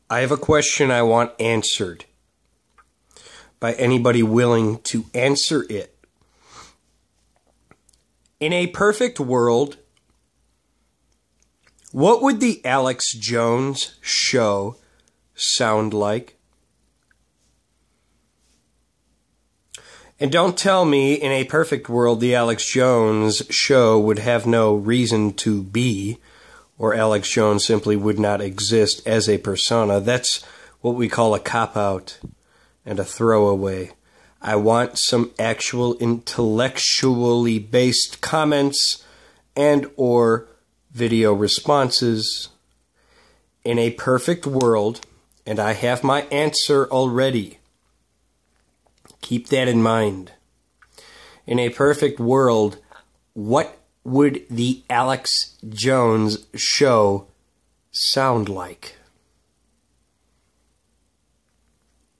I have a question I want answered by anybody willing to answer it. In a perfect world, what would the Alex Jones show sound like? And don't tell me in a perfect world the Alex Jones show would have no reason to be, or Alex Jones simply would not exist as a persona. That's what we call a cop-out and a throwaway. I want some actual intellectually based comments and or video responses. In a perfect world, and I have my answer already. Keep that in mind. In a perfect world, what would the Alex Jones show sound like?